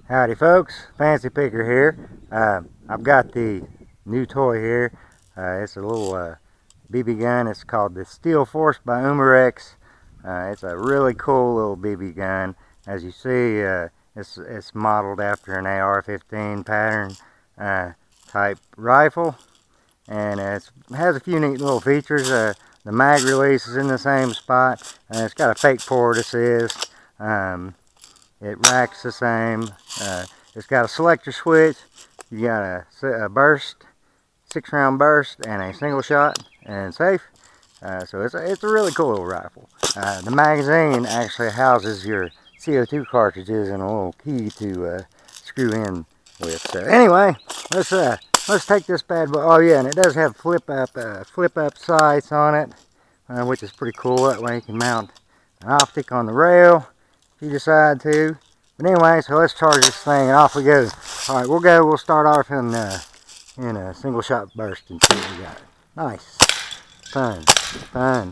Howdy folks, Fancy Picker here. I've got the new toy here. It's a little BB gun. It's called the Steel Force by Umarex. It's a really cool little BB gun. As you see, it's modeled after an AR-15 pattern type rifle, and it has a few neat little features. The mag release is in the same spot. It's got a fake port assist. It racks the same. It's got a selector switch. You got a burst, 6-round burst, and a single shot and safe. So it's a really cool little rifle. The magazine actually houses your CO2 cartridges and a little key to screw in with. So anyway, let's take this bad boy. Oh yeah, and it does have flip up sights on it, which is pretty cool. That way you can mount an optic on the rail if you decide to. But anyway, so let's charge this thing and off we go. Alright, we'll start off in a single shot burst and see what we got. Nice. Fun.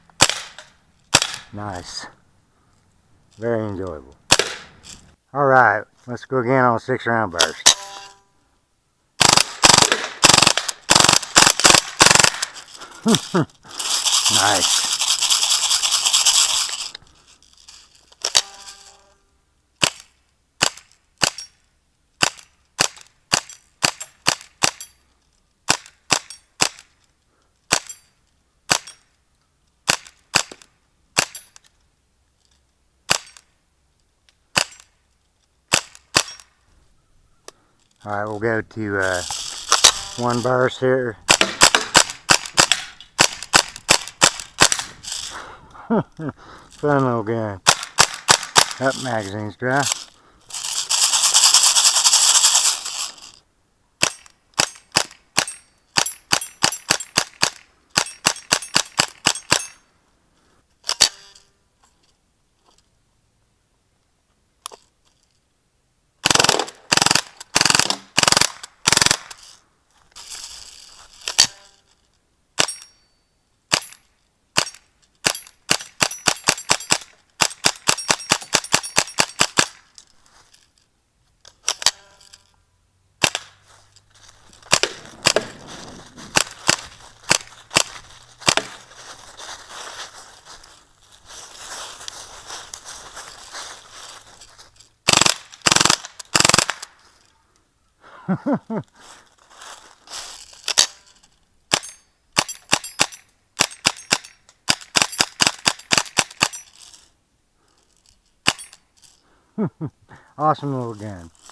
Nice. Very enjoyable. Alright, let's go again on a 6-round burst. Nice. Alright, we'll go to one burst here. Fun little gun. That magazine's dry. Awesome little gun.